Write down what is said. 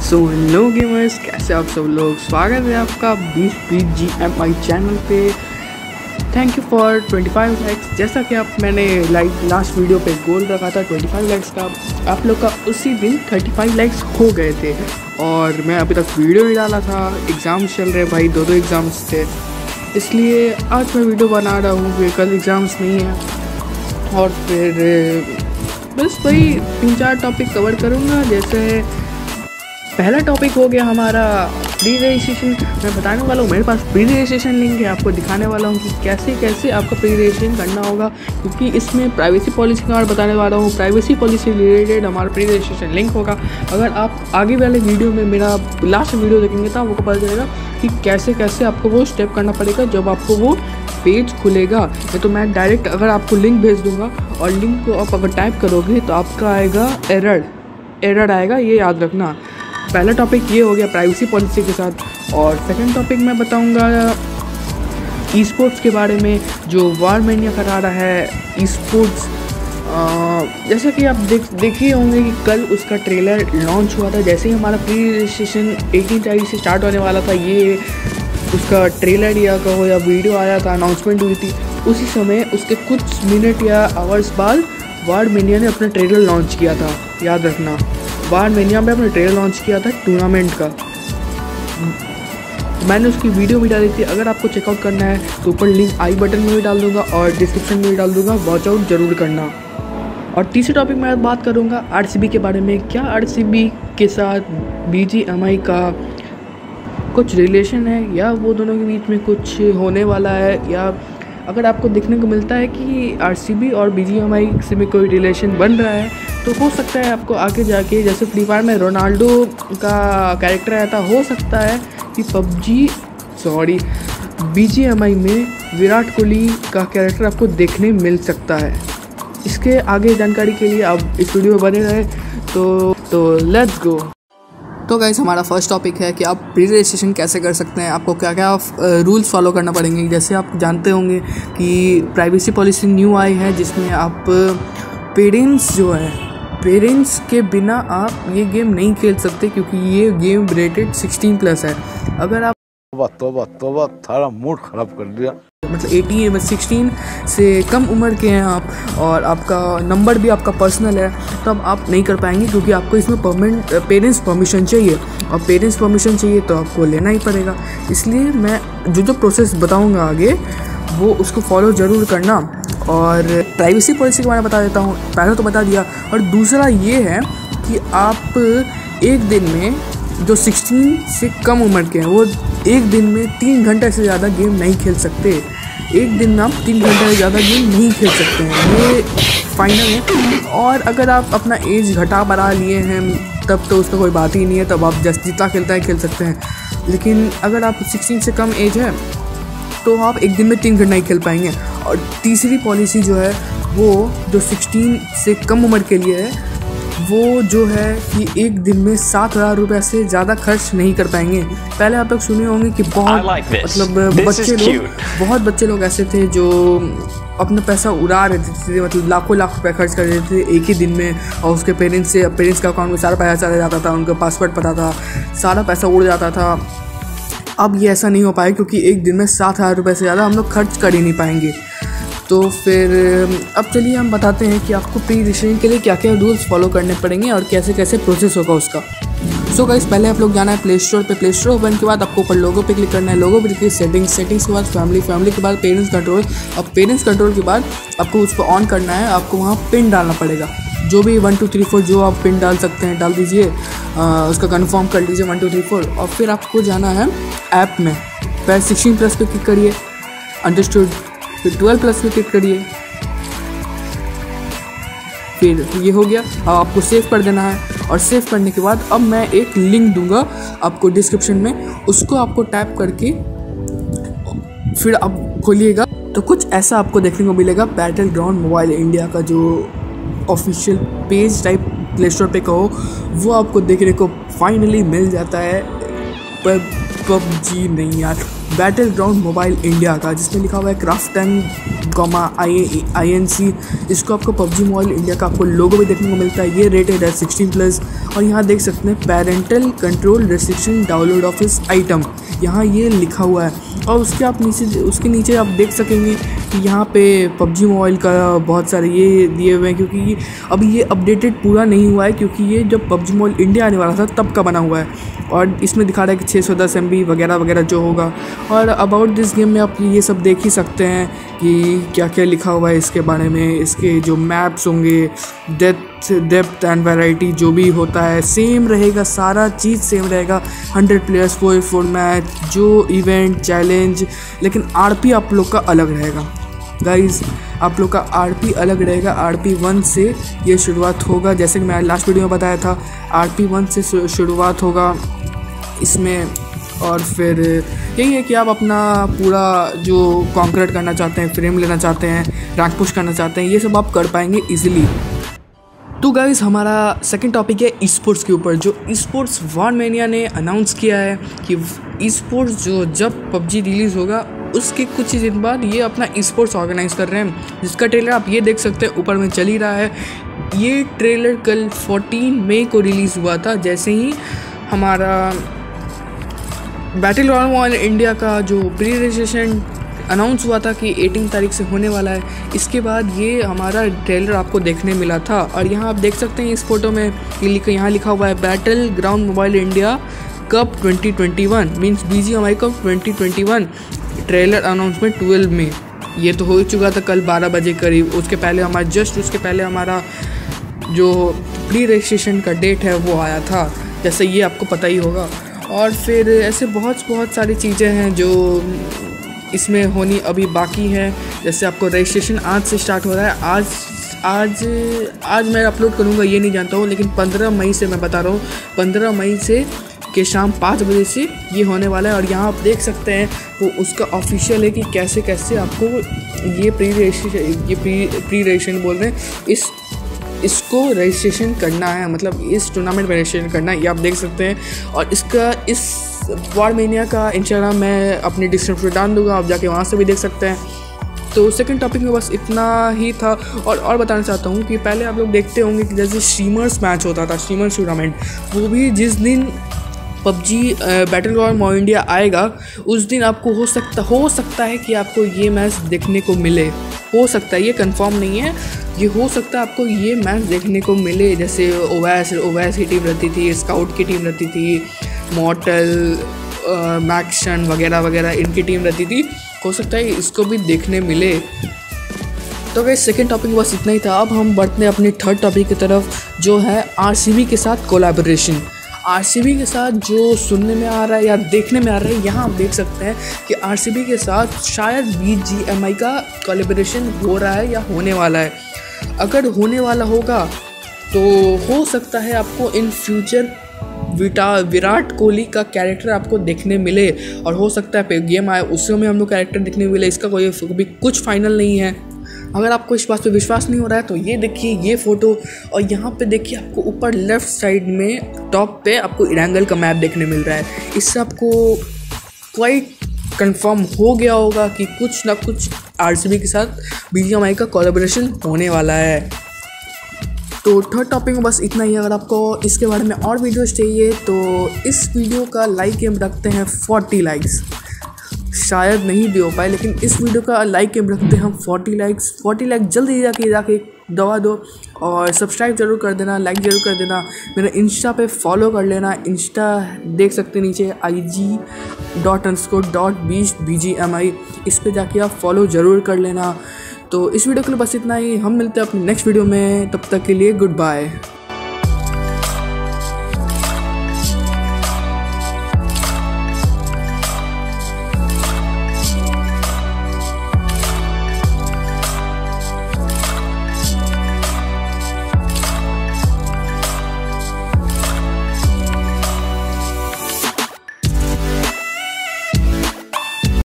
So hello gamers, कैसे आप सब लोग। स्वागत है आपका BGMI चैनल पे। Thank you for 25 likes. जैसा कि मैंने लास्ट वीडियो पे गोल रखा था 25 लाइक्स का, आप लोग का उसी दिन 35 लाइक्स हो गए थे। और मैं अभी तक वीडियो नहीं डाला था, एग्ज़ाम्स चल रहे भाई, दो एग्ज़ाम्स थे, इसलिए आज मैं वीडियो बना रहा हूँ। कल एग्ज़ाम्स नहीं है और फिर बस वही 3-4 टॉपिक कवर करूँगा। जैसे पहला टॉपिक हो गया हमारा प्री रजिस्ट्रेशन। मैं बताने वाला हूँ, मेरे पास प्री रजिस्ट्रेशन लिंक है, आपको दिखाने वाला हूँ कि कैसे आपको प्री रजिस्ट्रेशन करना होगा, क्योंकि इसमें प्राइवेसी पॉलिसी के बारे में बताने वाला हूँ। प्राइवेसी पॉलिसी रिलेटेड हमारा प्री रजिस्ट्रेशन लिंक होगा। अगर आप आगे वाले वीडियो में मेरा लास्ट वीडियो देखेंगे तो आपको पता चलेगा कि कैसे आपको वो स्टेप करना पड़ेगा जब आपको वो पेज खुलेगा। ये तो मैं डायरेक्ट अगर आपको लिंक भेज दूँगा और लिंक को आप अगर टाइप करोगे तो आपका आएगा एरर आएगा, ये याद रखना। पहला टॉपिक ये हो गया प्राइवेसी पॉलिसी के साथ। और सेकंड टॉपिक मैं बताऊंगा ई स्पोर्ट्स के बारे में, जो वार मैनिया करा रहा है ई स्पोर्ट्स। जैसा कि आप देखिए होंगे कि कल उसका ट्रेलर लॉन्च हुआ था। जैसे ही हमारा प्री रजिस्ट्रेशन 18 तारीख से स्टार्ट होने वाला था, ये उसका ट्रेलर या कहो या वीडियो आया था, अनाउंसमेंट हुई थी, उसी समय उसके कुछ मिनट या आवर्स बाद वार मैनिया ने अपना ट्रेलर लॉन्च किया था। याद रखना, वार मैनिया में अपना ट्रेलर लॉन्च किया था टूर्नामेंट का। मैंने उसकी वीडियो भी डाली थी। अगर आपको चेकआउट करना है तो ऊपर लिंक आई बटन में भी डाल दूंगा और डिस्क्रिप्शन में भी डाल दूंगा, वॉच आउट जरूर करना। और तीसरे टॉपिक में बात करूंगा RCB के बारे में। क्या RCB के साथ BGMI का कुछ रिलेशन है, या वो दोनों के बीच में कुछ होने वाला है, या अगर आपको देखने को मिलता है कि RCB और BGMI से में कोई रिलेशन बन रहा है, तो हो सकता है आपको आगे जाके, जैसे फ्री फायर में रोनाल्डो का कैरेक्टर आया था, हो सकता है कि BGMI में विराट कोहली का कैरेक्टर आपको देखने मिल सकता है। इसके आगे जानकारी के लिए आप इस वीडियो में बने रहे। तो लेट्स गो। तो गाइस, हमारा फर्स्ट टॉपिक है कि आप प्री रजिस्ट्रेशन कैसे कर सकते हैं, आपको क्या क्या रूल्स फॉलो करना पड़ेंगे। जैसे आप जानते होंगे कि प्राइवेसी पॉलिसी न्यू आई है, जिसमें आप पेरेंट्स के बिना आप ये गेम नहीं खेल सकते, क्योंकि ये गेम रेटेड 16+ है। अगर आप तोबा थारा मूड खराब कर दिया। मतलब 16 से कम उम्र के हैं आप, और आपका नंबर भी आपका पर्सनल है, तब आप नहीं कर पाएंगे, क्योंकि आपको इसमें पेरेंट्स परमिशन चाहिए, और पेरेंट्स परमिशन चाहिए तो आपको लेना ही पड़ेगा। इसलिए मैं जो प्रोसेस बताऊंगा आगे, वो उसको फॉलो ज़रूर करना। और प्राइवेसी पॉलिसी के बारे में बता देता हूँ, पहले तो बता दिया। और दूसरा ये है कि आप एक दिन में, जो 16 से कम उम्र के हैं, वो एक दिन में 3 घंटे से ज़्यादा गेम नहीं खेल सकते। एक दिन में आप 3 घंटे से ज़्यादा गेम नहीं खेल सकते हैं, ये फाइनल है। और अगर आप अपना एज घटा बढ़ा लिए हैं तब तो उसका कोई बात ही नहीं है, तब आप जितना खेलता है खेल सकते हैं। लेकिन अगर आप 16 से कम एज है तो आप एक दिन में 3 घंटा नहीं खेल पाएंगे। और तीसरी पॉलिसी जो है, वो जो 16 से कम उम्र के लिए है, वो जो है कि एक दिन में 7,000 रुपये से ज़्यादा खर्च नहीं कर पाएंगे। पहले आप लोग सुने होंगे कि बहुत बच्चे लोग ऐसे थे जो अपना पैसा उड़ा रहे थे, मतलब लाखों रुपए खर्च कर रहे थे एक ही दिन में, और उसके पेरेंट्स के अकाउंट में सारा पैसा चला जाता था, उनका पासवर्ड पता था, सारा पैसा उड़ जाता था। अब ये ऐसा नहीं हो पाएगा, क्योंकि एक दिन में 7,000 रुपये से ज़्यादा हम लोग खर्च कर ही नहीं पाएंगे। तो फिर अब चलिए हम बताते हैं कि आपको प्री रजिस्ट्रेशन के लिए क्या क्या रूल्स फॉलो करने पड़ेंगे और कैसे प्रोसेस होगा उसका। सो गाइस, पहले आप लोग जाना है प्ले स्टोर पे। प्ले स्टोर ओपन के बाद आपको ऊपर लोगो पे क्लिक करना है। लोगो पे क्लिक सेटिंग्स के बाद फैमिली के बाद पेरेंट्स कंट्रोल। अब पेरेंट्स कंट्रोल के बाद आपको उसको ऑन करना है। आपको वहाँ पिन डालना पड़ेगा, जो भी 1 2 3 4 जो आप पिन डाल सकते हैं डाल दीजिए, उसका कन्फर्म कर लीजिए 1 2 3 4। और फिर आपको जाना है ऐप में, पहले 16+ पे क्लिक करिए, अंडरस्टूड। फिर 12+ पे क्लिक करिए, फिर ये हो गया। अब आपको सेव कर देना है, और सेव करने के बाद अब मैं एक लिंक दूंगा आपको डिस्क्रिप्शन में, उसको आपको टैप करके फिर आप खोलिएगा तो कुछ ऐसा आपको देखने को मिलेगा। बैटल ग्राउंड मोबाइल इंडिया का जो official page type play store पे कहो, वो आपको देखने को फाइनली मिल जाता है। पर पबजी नहीं यार, बैटल ग्राउंड मोबाइल इंडिया का, जिसमें लिखा हुआ है क्राफ्टन INC। इसको आपको पबजी मोबाइल इंडिया का आपको लोगो भी देखने को मिलता है। ये रेटेड है 16+। और यहाँ देख सकते हैं parental control restriction download of this item, यहाँ ये लिखा हुआ है। और उसके नीचे आप देख सकेंगे कि यहाँ पे पबजी मोबाइल का बहुत सारे ये दिए हुए हैं, क्योंकि अभी ये अपडेटेड पूरा नहीं हुआ है, क्योंकि ये जब पबजी मोबाइल इंडिया आने वाला था तब का बना हुआ है। और इसमें दिखा रहा है कि 610 MB वगैरह वगैरह जो होगा। और अबाउट दिस गेम में आप ये सब देख ही सकते हैं कि क्या क्या लिखा हुआ है इसके बारे में। इसके जो मैप्स होंगे, डेप्थ एंड वैरायटी जो भी होता है सेम रहेगा, सारा चीज़ सेम रहेगा। 100 प्लेयर्स 4 मैच, जो इवेंट चैलेंज, लेकिन RP आप लोग का अलग रहेगा गाइज़। आप लोग का RP अलग रहेगा। RP 1 से ये शुरुआत होगा, जैसे कि मैं लास्ट वीडियो में बताया था। RP 1 से शुरुआत होगा इसमें। और फिर यही है कि आप अपना पूरा जो कॉन्करेट करना चाहते हैं, फ्रेम लेना चाहते हैं, रैंक पुश करना चाहते हैं, ये सब आप कर पाएंगे ईजिली। तो गाइज़ हमारा सेकंड टॉपिक है ई-स्पोर्ट्स के ऊपर। जो ई-स्पोर्ट्स वॉरमेनिया ने अनाउंस किया है कि ई-स्पोर्ट्स जो जब पबजी रिलीज़ होगा उसके कुछ ही दिन बाद ये अपना ई-स्पोर्ट्स ऑर्गेनाइज़ कर रहे हैं, जिसका ट्रेलर आप ये देख सकते हैं ऊपर में चल ही रहा है। ये ट्रेलर कल 14 मई को रिलीज़ हुआ था, जैसे ही हमारा बैटल ग्राउंड मोबाइल इंडिया का जो प्री रजिस्ट्रेशन अनाउंस हुआ था कि 18 तारीख से होने वाला है, इसके बाद ये हमारा ट्रेलर आपको देखने मिला था। और यहाँ आप देख सकते हैं इस फोटो में यहाँ लिखा हुआ है battle ground mobile India cup 2021 means BGMI cup 2021 trailer announcement 12 में। ये तो हो चुका था कल 12 बजे करीब। उसके पहले हमारा जो प्री रजिस्ट्रेशन का डेट है वो आया था, जैसे ये आपको पता ही होगा। और फिर ऐसे बहुत सारी चीज़ें हैं जो इसमें होनी अभी बाकी है। जैसे आपको रजिस्ट्रेशन आज से स्टार्ट हो रहा है। आज मैं अपलोड करूँगा ये नहीं जानता हूँ, लेकिन 15 मई से मैं बता रहा हूँ, 15 मई से के शाम 5 बजे से ये होने वाला है। और यहाँ आप देख सकते हैं वो उसका ऑफिशियल है कि कैसे कैसे आपको ये प्री रजिस्ट्रेशन बोल रहे हैं, इसको रजिस्ट्रेशन करना है, मतलब इस टूर्नामेंट में रजिस्ट्रेशन करना है, ये आप देख सकते हैं। और इस वॉरमेनिया का इंस्टाग्राम मैं अपनी डिस्क्रिप्शन में डाल दूँगा, आप जाके वहाँ से भी देख सकते हैं। तो सेकंड टॉपिक में बस इतना ही था। और बताना चाहता हूँ कि पहले आप लोग देखते होंगे कि जैसे स्ट्रीमर्स मैच होता था, स्ट्रीमर्स टूर्नामेंट, वो भी जिस दिन PUBG battle ground mobile India आएगा उस दिन आपको हो सकता है कि आपको ये मैच देखने को मिले। हो सकता है, ये कंफर्म नहीं है, ये हो सकता है आपको ये मैच देखने को मिले। जैसे ओवैस की टीम रहती थी, स्काउट की टीम रहती थी, मॉर्टल, मैक्शन वगैरह वगैरह इनकी टीम रहती थी। हो सकता है इसको भी देखने मिले। तो गाइस सेकंड टॉपिक बस इतना ही था। अब हम बढ़ते हैं अपनी थर्ड टॉपिक की तरफ, जो है RCB के साथ कोलैबोरेशन। RCB के साथ जो सुनने में आ रहा है या देखने में आ रहा है, यहाँ आप देख सकते हैं कि RCB के साथ शायद BGMI का कोलैबोरेशन हो रहा है या होने वाला है। अगर होने वाला होगा तो हो सकता है आपको इन फ्यूचर विराट कोहली का कैरेक्टर आपको देखने मिले, और हो सकता है गेम आए उसमें हम लोग कैरेक्टर देखने मिले। इसका कोई भी कुछ फाइनल नहीं है। अगर आपको इस बात पे विश्वास नहीं हो रहा है तो ये देखिए ये फ़ोटो, और यहाँ पे देखिए आपको ऊपर लेफ़्ट साइड में टॉप पे आपको इरांगल का मैप देखने मिल रहा है। इससे आपको क्वाइट कंफर्म हो गया होगा कि कुछ ना कुछ RCB के साथ BGMI का कोलैबोरेशन होने वाला है। तो थर्ड टॉपिक में बस इतना ही। अगर आपको इसके बारे में और वीडियोस चाहिए तो इस वीडियो का लाइक एम रखते हैं 40 लाइक्स। शायद नहीं भी हो पाए, लेकिन इस वीडियो का लाइक एम रखते हैं हम 40 लाइक्स। 40 लाइक जल्दी जाके दबा दो, और सब्सक्राइब जरूर कर देना, लाइक जरूर कर देना। मेरा इंस्टा पे फॉलो कर लेना। इंस्टा देख सकते हैं नीचे IG._.BGMI, इस पे जाके आप फॉलो ज़रूर कर लेना। तो इस वीडियो के लिए बस इतना ही। हम मिलते हैं अपने नेक्स्ट वीडियो में, तब तक के लिए गुड बाय।